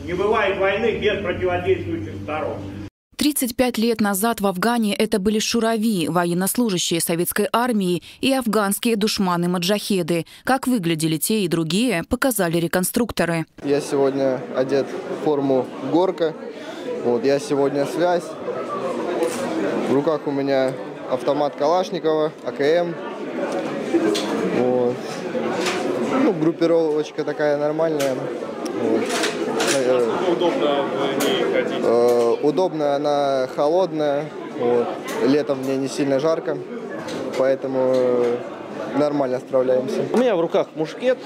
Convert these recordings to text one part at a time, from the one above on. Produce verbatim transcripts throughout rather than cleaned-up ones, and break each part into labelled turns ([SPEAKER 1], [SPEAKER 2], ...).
[SPEAKER 1] Не бывает войны без противодействующих сторон.
[SPEAKER 2] тридцать пять лет назад в Афгане это были шурави, военнослужащие советской армии, и афганские душманы-маджахеды. Как выглядели те и другие, показали реконструкторы.
[SPEAKER 3] Я сегодня одет в форму горка. Вот, я сегодня связь. В руках у меня автомат Калашникова, А К М. Вот. Ну, группировочка такая нормальная. Вот.
[SPEAKER 4] Насколько удобно в ней ходить?
[SPEAKER 3] Э, удобно, она холодная. Вот. Летом в ней не сильно жарко, поэтому нормально справляемся.
[SPEAKER 5] У меня в руках мушкет.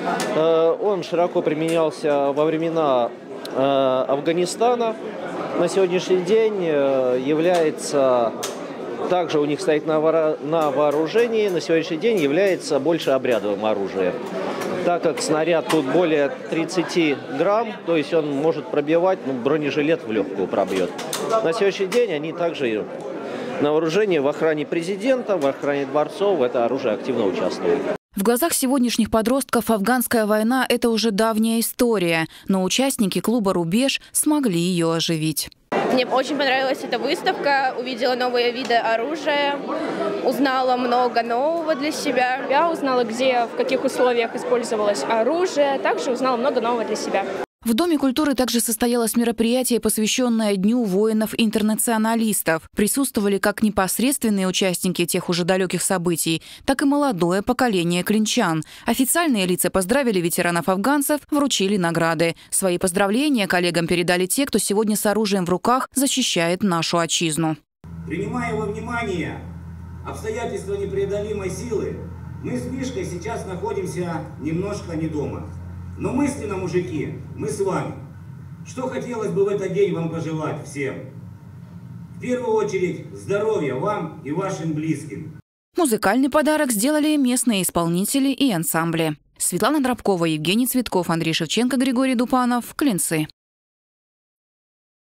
[SPEAKER 5] Он широко применялся во времена Афганистана. На сегодняшний день является, также у них стоит на вооружении, на сегодняшний день является больше обрядовым оружием. Так как снаряд тут более тридцати грамм, то есть он может пробивать, ну, бронежилет в легкую пробьет. На сегодняшний день они также на вооружении в охране президента, в охране дворцов, в это оружие активно участвует.
[SPEAKER 2] В глазах сегодняшних подростков афганская война – это уже давняя история, но участники клуба «Рубеж» смогли ее оживить.
[SPEAKER 6] Мне очень понравилась эта выставка, увидела новые виды оружия, узнала много нового для себя.
[SPEAKER 7] Я узнала, где, в каких условиях использовалось оружие, также узнала много нового для себя.
[SPEAKER 2] В Доме культуры также состоялось мероприятие, посвященное Дню воинов-интернационалистов. Присутствовали как непосредственные участники тех уже далеких событий, так и молодое поколение клинчан. Официальные лица поздравили ветеранов-афганцев, вручили награды. Свои поздравления коллегам передали те, кто сегодня с оружием в руках защищает нашу отчизну.
[SPEAKER 8] Принимая во внимание обстоятельства непреодолимой силы, мы с Мишкой сейчас находимся немножко не дома. Но мысленно, мужики, мы с вами. Что хотелось бы в этот день вам пожелать всем? В первую очередь здоровья вам и вашим близким.
[SPEAKER 2] Музыкальный подарок сделали местные исполнители и ансамбли. Светлана Дробкова, Евгений Цветков, Андрей Шевченко, Григорий Дупанов. Клинцы.